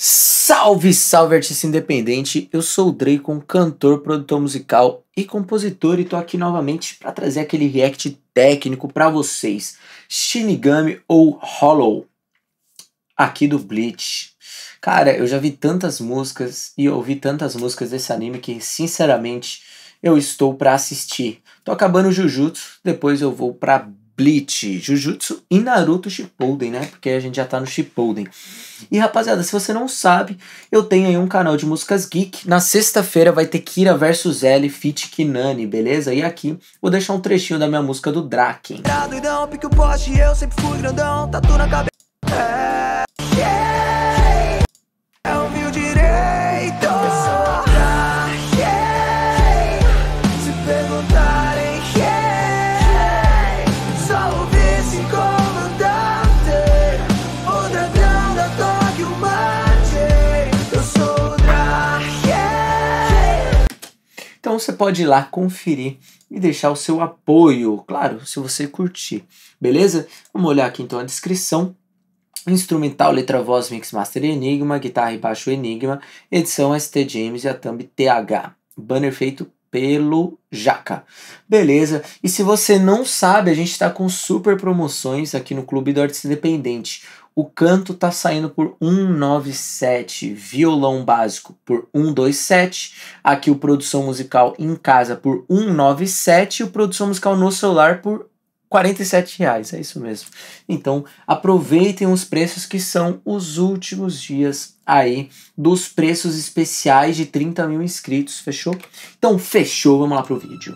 Salve, salve artista independente, eu sou o Dracon, cantor, produtor musical e compositor e tô aqui novamente para trazer aquele react técnico para vocês. Shinigami ou Hollow, aqui do Bleach. Cara, eu já vi tantas músicas e ouvi tantas músicas desse anime que sinceramente eu estou para assistir. Tô acabando o Jujutsu, depois eu vou para Bleach, Jujutsu e Naruto Shippuden, né? Porque a gente já tá no Shippuden. E rapaziada, se você não sabe, eu tenho aí um canal de músicas geek. Na sexta-feira vai ter Kira vs L feat Kinani, beleza? E aqui vou deixar um trechinho da minha música do Draken. Eu sempre fui grandão, tatu na cabeça. Então você pode ir lá conferir e deixar o seu apoio, claro, se você curtir, beleza? Vamos olhar aqui então a descrição. Instrumental, letra, voz, mix, master Enigma, guitarra e baixo Enigma, edição ST James e a thumb TH. Banner feito pelo Jaca. Beleza? E se você não sabe, a gente está com super promoções aqui no Clube do Artista Independente. O canto tá saindo por 197, violão básico por 127, aqui o produção musical em casa por 197 e o produção musical no celular por R$47, é isso mesmo. Então aproveitem os preços que são os últimos dias aí dos preços especiais de 30 mil inscritos, fechou? Então fechou, vamos lá pro vídeo.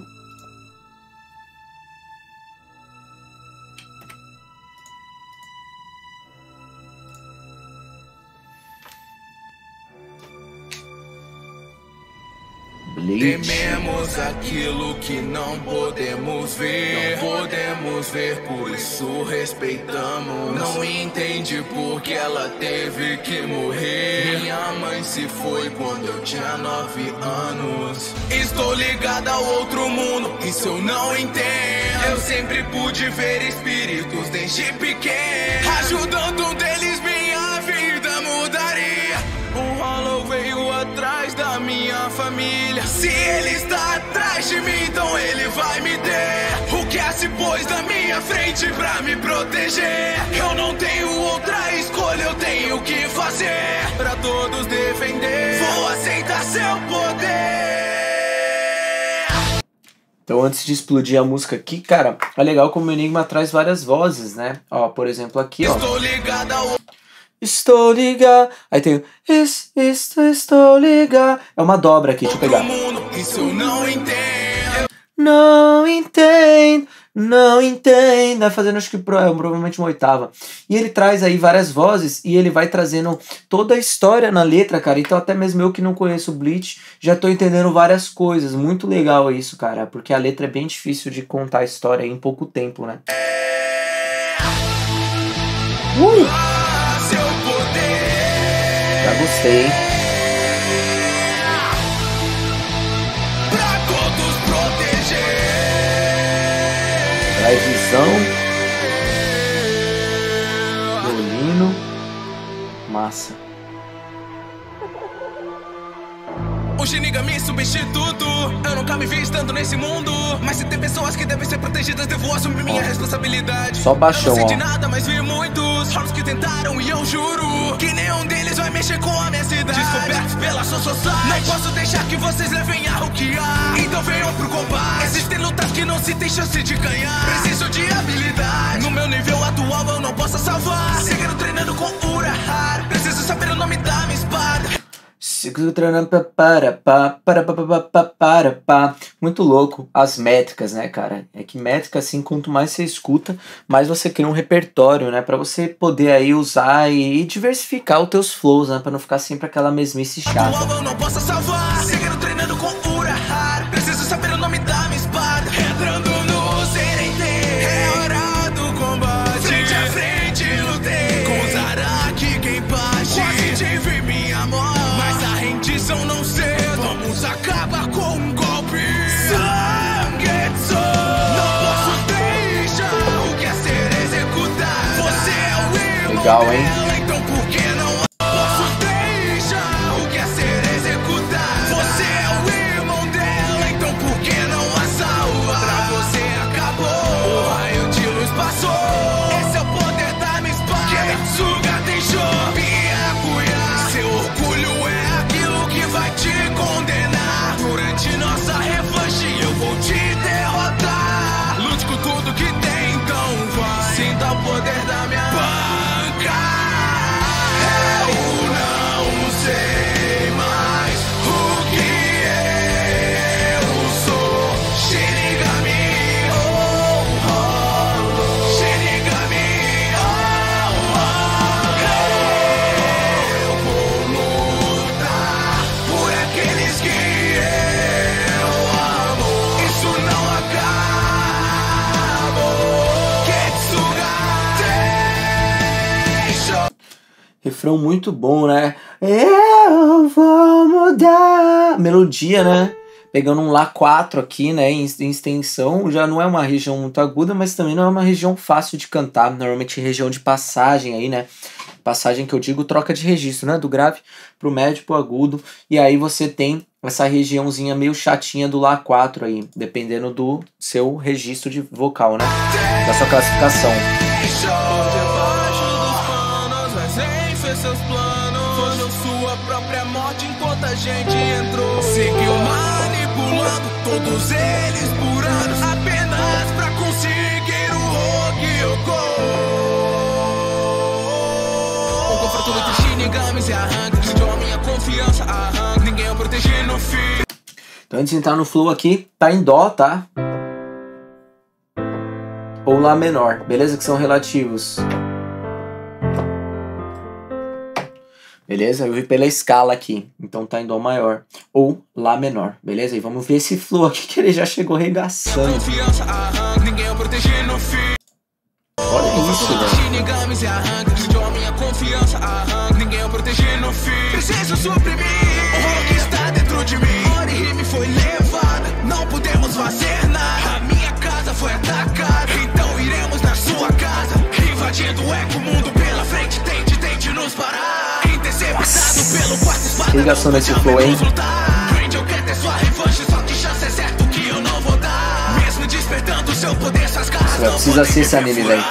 Tememos aquilo que não podemos ver. Não podemos ver, por isso respeitamos. Não entende porque ela teve que morrer. Minha mãe se foi quando eu tinha 9 anos. Estou ligado ao outro mundo, isso eu não entendo. Eu sempre pude ver espíritos desde pequeno. Ajudando um deles minha vida mudaria. Um Hollow veio atrás da minha família. Se ele está atrás de mim, então ele vai me ter. O que se pôs na minha frente pra me proteger. Eu não tenho outra escolha, eu tenho que fazer pra todos defender. Vou aceitar seu poder. Então antes de explodir a música aqui, cara, é legal como o Enigma traz várias vozes, né? Ó, por exemplo aqui, ó. Estou ligado ao... Estou ligado. Aí tem estou ligado. É uma dobra aqui, deixa eu pegar. Isso eu não entendo. Não entendo, não entendo. Vai fazendo, acho que provavelmente uma oitava. E ele traz aí várias vozes e ele vai trazendo toda a história na letra, cara. Então até mesmo eu que não conheço o Bleach, já tô entendendo várias coisas. Muito legal isso, cara. Porque a letra é bem difícil de contar a história em pouco tempo, né? Já gostei, hein? Pra todos proteger. Traz visão. Violino. Massa. O Shinigami substituto. Eu nunca me vi estando nesse mundo. Mas se tem pessoas que devem ser protegidas, devo assumir minha responsabilidade. Só baixão, ó. Eu não sei ó. de nada, mas vi muitos Hollows que tentaram e eu juro que nenhum deles vai mexer com a minha cidade. Descobertos pela sociedade. Não posso deixar que vocês levem a o que há. Então venham pro combate. Existem lutas que não se tem chance de ganhar. Preciso de habilidade. No meu nível atual eu não posso salvar. Seguindo treinando com Urahara. Preciso saber o nome da minha espada. Muito louco as métricas, né, cara? É que métrica, assim, quanto mais você escuta, mais você cria um repertório, né? Pra você poder aí usar e diversificar os teus flows, né? Pra não ficar sempre aquela mesmice chata. Eu não posso salvar. Seguindo treinando com Urahara. Preciso saber o nome da minha espada. Entrando no Serente. É hora do combate. Frente a frente lutei com Zaraki Kenpachi. Quase tive minha morte. Rendição não cedo, vamos acabar com um golpe. Sangetsu, não posso deixar o que é ser executado. Você é o irmão legal, hein? dela, então por que não posso deixar? refrão muito bom, né? Eu vou mudar. Melodia, né? Pegando um Lá4 aqui, né, em extensão, já não é uma região muito aguda, mas também não é uma região fácil de cantar, normalmente região de passagem aí, né, passagem que eu digo troca de registro, né, do grave pro médio pro agudo, e aí você tem essa regiãozinha meio chatinha do Lá4 aí, dependendo do seu registro de vocal, né, da sua classificação. A gente entrou, seguiu manipulando todos eles por anos, apenas pra conseguir o Rokyoko. Um confronto entre Shinigamis e arranque, destruiu a minha confiança, arranque, ninguém eu protegi no fim. Então antes de entrar no flow aqui, tá em Dó, tá? Ou Lá menor, beleza? Que são relativos. Beleza? Eu vi pela escala aqui. Então tá em Dó maior. Ou Lá menor. Beleza? E vamos ver esse flow aqui que ele já chegou regaçando. Olha isso, velho. Preciso suprimir o que está dentro de mim. Orihime foi levada, não podemos fazer nada. A minha casa foi atacada, então iremos na sua casa. Invadindo o eco mundo pela frente, tente nos parar. Ligação nesse flow, hein? Você precisa ser esse anime, velho.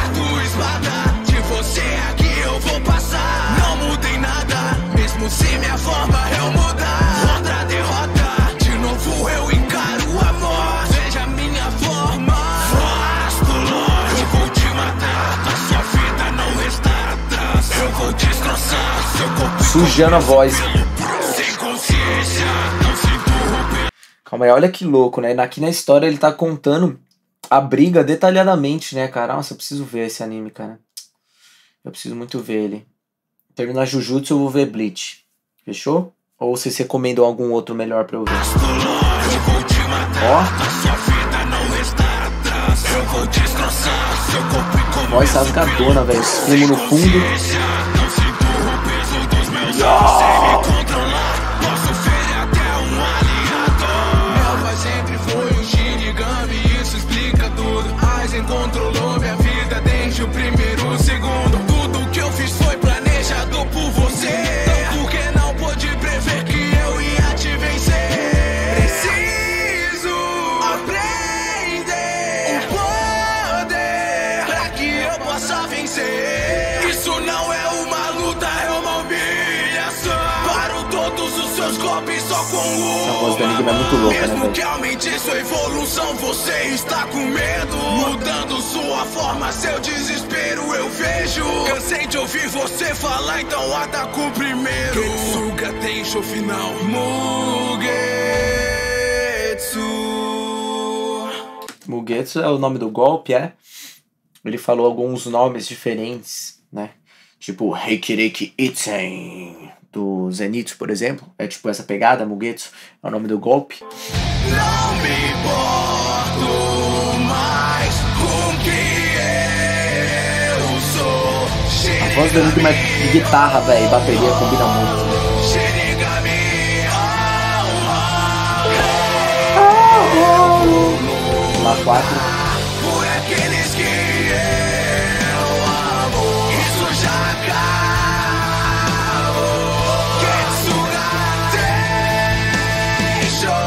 Se minha forma eu mudar, outra derrota, de novo eu encaro a morte. Veja a minha forma, vasto longe. Eu vou te matar, da sua vida não restar atrás. Eu vou destroçar seu corpo. Sujando a voz. Sem consciência, não se interromper. Calma aí, olha que louco, né? Aqui na história ele tá contando a briga detalhadamente, né, cara? Nossa, eu preciso ver esse anime, cara. Eu preciso muito ver ele. Terminar Jujutsu, eu vou ver Bleach. Fechou? Ou vocês recomendam algum outro melhor pra eu ver? Ó. Voz rasgadona, velho. Esfumo no fundo. Controlou minha vida desde o primeiro segundo. Tudo que eu fiz foi planejado por você. Porque não pôde prever que eu ia te vencer. Preciso aprender o poder pra que eu possa vencer. Isso não é uma luta, é uma humilhação. Paro todos os seus golpes só com o Essa voz da Enigma é muito louca, né, mesmo que velho? aumente sua evolução, você está com medo. Mudando sua forma, seu desespero eu vejo. Cansei de ouvir você falar, então ataco primeiro. Getsuga tem show final. Mugetsu é o nome do golpe, é? Ele falou alguns nomes diferentes, né? Tipo Heikiriki Itten do Zenitsu, por exemplo. É tipo essa pegada, Mugetsu é o nome do golpe. Não me importo mais com que eu sou. A voz do Enigma de guitarra, velho, bateria combina muito. Lá4. Por aqueles que eu amo, isso já acabou. Getsuga deixou.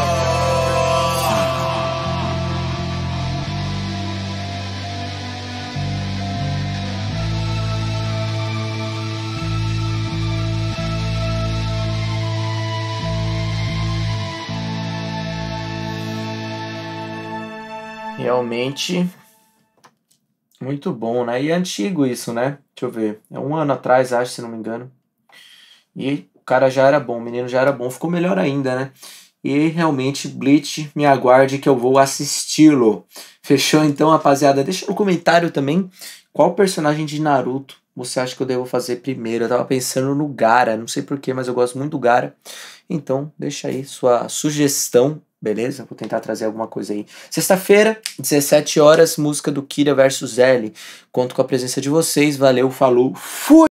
Realmente muito bom, né? E é antigo isso, né? Deixa eu ver. É 1 ano atrás, acho, se não me engano. E o cara já era bom, o menino já era bom. Ficou melhor ainda, né? E realmente, Bleach, me aguarde que eu vou assisti-lo. Fechou? Então, rapaziada, deixa no comentário também qual personagem de Naruto você acha que eu devo fazer primeiro. Eu tava pensando no Gaara, não sei porquê, mas eu gosto muito do Gaara. Então, deixa aí sua sugestão. Beleza? Vou tentar trazer alguma coisa aí. Sexta-feira, 17 horas, música do Kira vs L. Conto com a presença de vocês. Valeu, falou, fui!